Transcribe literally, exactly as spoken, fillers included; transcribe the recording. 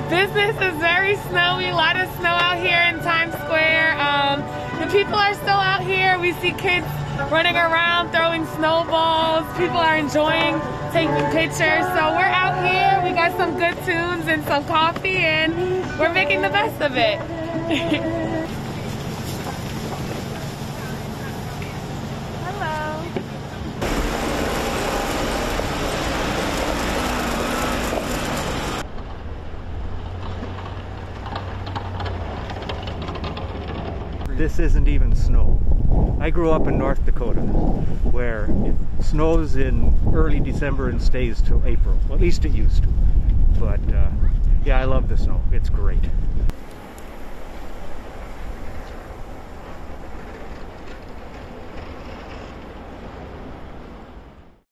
Business is very snowy, a lot of snow out here in Times Square. Um, the people are still out here. We see kids running around, throwing snowballs. People are enjoying taking pictures. So we're out here, we got some good tunes and some coffee, and we're making the best of it. Hello. This isn't even snow. I grew up in North Dakota, where it snows in early December and stays till April. Well, at least it used to. But uh, yeah, I love the snow. It's great.